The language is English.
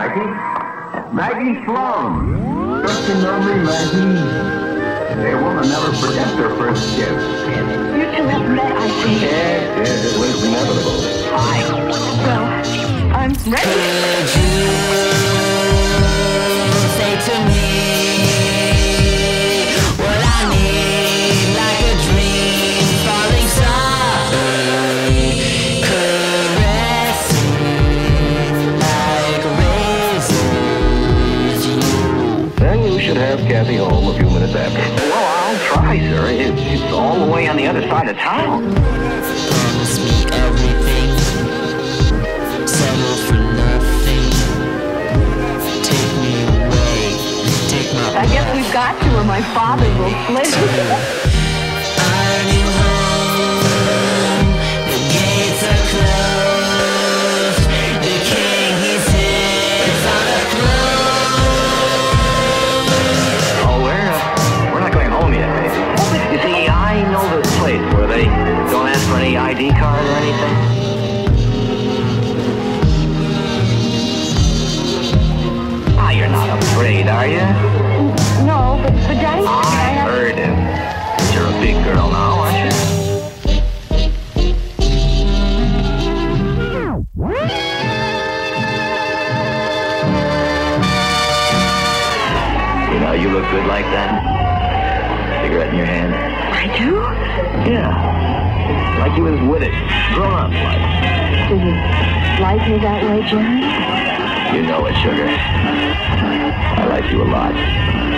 Jackie. Maggie Sloan. Just remember Maggie. A woman never forgets her first kiss. You two have met, I think. Yes, it was inevitable. Hi. Well, I'm ready. Could you say to me what I need, like a dream falling softly, caress me like raisins. Then you should have Kathy home a few minutes after. Well, I'll try, sir. It's all the way on the other side of town. Promise me everything, settle for nothing. Take me away, take my I guess we've got to, or my father will flip. Are you home? The gates are closed. The king, he sits on a throne. Oh, we're not going home yet, baby. You see, I know this place where they don't ask for any ID card or anything. Ah, you're not afraid, are you? No, but Daddy said I heard him. You're a big girl now, aren't you? You know, you look good like that. Cigarette in your hand. I do? Yeah. Like you was with it. Grown up like. Do you like me that way, Jerry? You know it, sugar. I like you a lot.